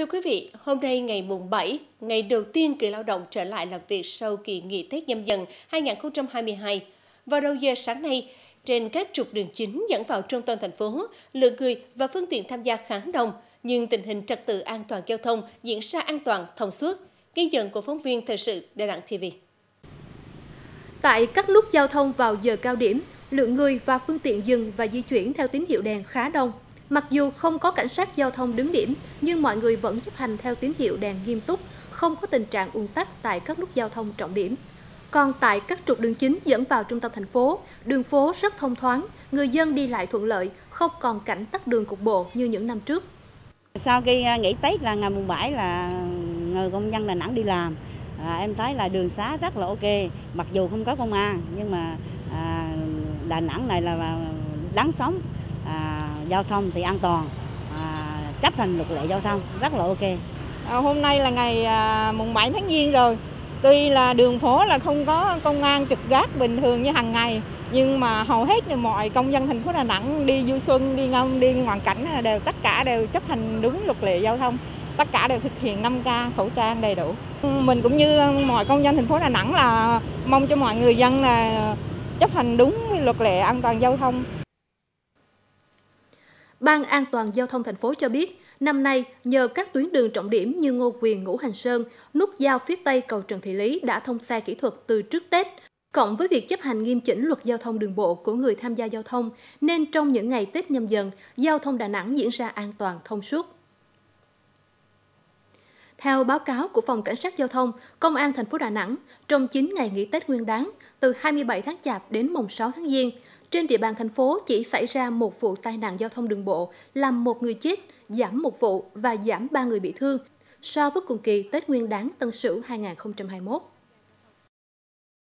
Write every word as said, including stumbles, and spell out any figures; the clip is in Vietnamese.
Thưa quý vị, hôm nay ngày mùng bảy, ngày đầu tiên người lao động trở lại làm việc sau kỳ nghỉ Tết Nhâm Dần hai nghìn không trăm hai mươi hai. Vào đầu giờ sáng nay, trên các trục đường chính dẫn vào trung tâm thành phố, lượng người và phương tiện tham gia khá đông, nhưng tình hình trật tự an toàn giao thông diễn ra an toàn, thông suốt. Ghi nhận của phóng viên thời sự Đà Nẵng ti vi. Tại các nút giao thông vào giờ cao điểm, lượng người và phương tiện dừng và di chuyển theo tín hiệu đèn khá đông. Mặc dù không có cảnh sát giao thông đứng điểm, nhưng mọi người vẫn chấp hành theo tín hiệu đèn nghiêm túc, không có tình trạng ùn tắc tại các nút giao thông trọng điểm. Còn tại các trục đường chính dẫn vào trung tâm thành phố, đường phố rất thông thoáng, người dân đi lại thuận lợi, không còn cảnh tắc đường cục bộ như những năm trước. Sau khi nghỉ Tết là ngày mùng bảy là người công nhân Đà Nẵng đi làm, à, em thấy là đường xá rất là ok, mặc dù không có công an nhưng mà à, Đà Nẵng này là đáng sống, à, giao thông thì an toàn, à, chấp hành luật lệ giao thông rất là ok. À, hôm nay là ngày à, mùng bảy tháng Giêng rồi, tuy là đường phố là không có công an trực gác bình thường như hàng ngày, nhưng mà hầu hết mọi công dân thành phố Đà Nẵng đi du xuân, đi ngâm, đi ngoạn cảnh đều tất cả đều chấp hành đúng luật lệ giao thông, tất cả đều thực hiện năm K, khẩu trang đầy đủ. Mình cũng như mọi công dân thành phố Đà Nẵng là mong cho mọi người dân là chấp hành đúng luật lệ an toàn giao thông. Ban An toàn giao thông thành phố cho biết, năm nay nhờ các tuyến đường trọng điểm như Ngô Quyền, Ngũ Hành Sơn, nút giao phía Tây cầu Trần Thị Lý đã thông xe kỹ thuật từ trước Tết, cộng với việc chấp hành nghiêm chỉnh luật giao thông đường bộ của người tham gia giao thông, nên trong những ngày Tết Nhâm Dần, giao thông Đà Nẵng diễn ra an toàn, thông suốt. Theo báo cáo của Phòng Cảnh sát Giao thông, Công an thành phố Đà Nẵng, trong chín ngày nghỉ Tết Nguyên đán, từ hai mươi bảy tháng Chạp đến mùng sáu tháng Giêng, trên địa bàn thành phố chỉ xảy ra một vụ tai nạn giao thông đường bộ, làm một người chết, giảm một vụ và giảm ba người bị thương so với cùng kỳ Tết Nguyên đán Tân Sửu hai nghìn không trăm hai mươi mốt.